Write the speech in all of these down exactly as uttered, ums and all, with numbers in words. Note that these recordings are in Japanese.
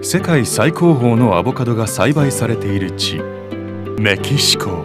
世界最高峰のアボカドが栽培されている地、メキシコ。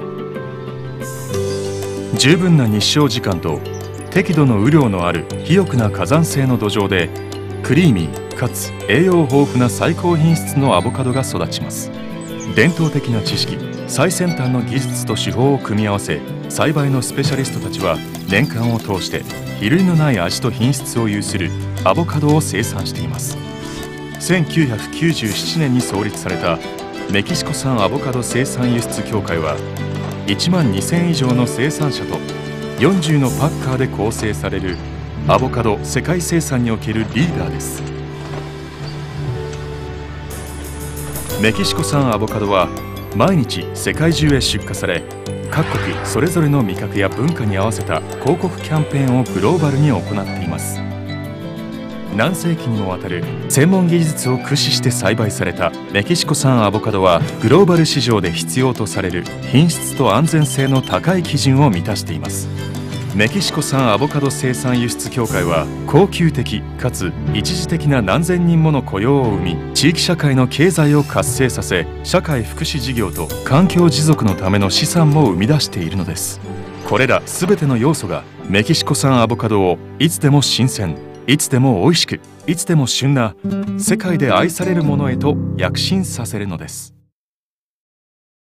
十分な日照時間と適度の雨量のある肥沃な火山性の土壌で、クリーミーかつ栄養豊富な最高品質のアボカドが育ちます。伝統的な知識、最先端の技術と手法を組み合わせ、栽培のスペシャリストたちは年間を通して比類のない味と品質を有するアボカドを生産しています。せんきゅうひゃくきゅうじゅうななねんに創立されたメキシコ産アボカド生産輸出協会は、いちまんにせん以上の生産者とよんじゅうのパッカーで構成されるアボカド世界生産におけるリーダーです。メキシコ産アボカドは毎日世界中へ出荷され、各国それぞれの味覚や文化に合わせた広告キャンペーンをグローバルに行っています。何世紀にもわたる専門技術を駆使して栽培されたメキシコ産アボカドは、グローバル市場で必要とされる品質と安全性の高い基準を満たしています。メキシコ産アボカド生産輸出協会は、恒久的かつ一時的な何千人もの雇用を生み、地域社会の経済を活性させ、社会福祉事業と環境持続のための資産も生み出しているのです。これら全ての要素がメキシコ産アボカドをいつでも新鮮、いつでも美味しく、いつでも旬な世界で愛されるものへと躍進させるのです。